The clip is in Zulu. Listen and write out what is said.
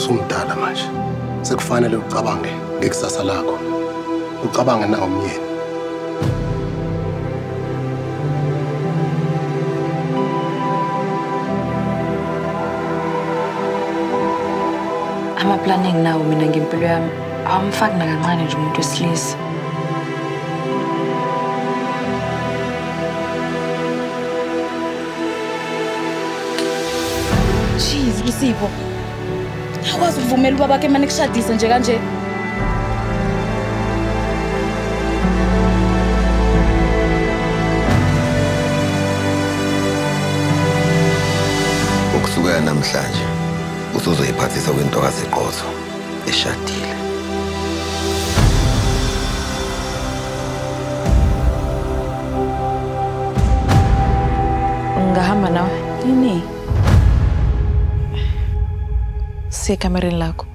Usumdala manje. Sekufanele ucabange ngekusasa lakho. Ucabange nawe umyeni. Ama-planning nawo mina ngempilo yami awamfaki nakancane nje umuntu wesilisa. Jeez, Nosipho. Akwazi ukuvumela ubaba bakhe manje kushadisa nje kanje. Ukusukela namhlanje uzoyiphathisa kwintokazi eqotho eshadile. Ungahamba nawe? Yini? Sekamereni lakho.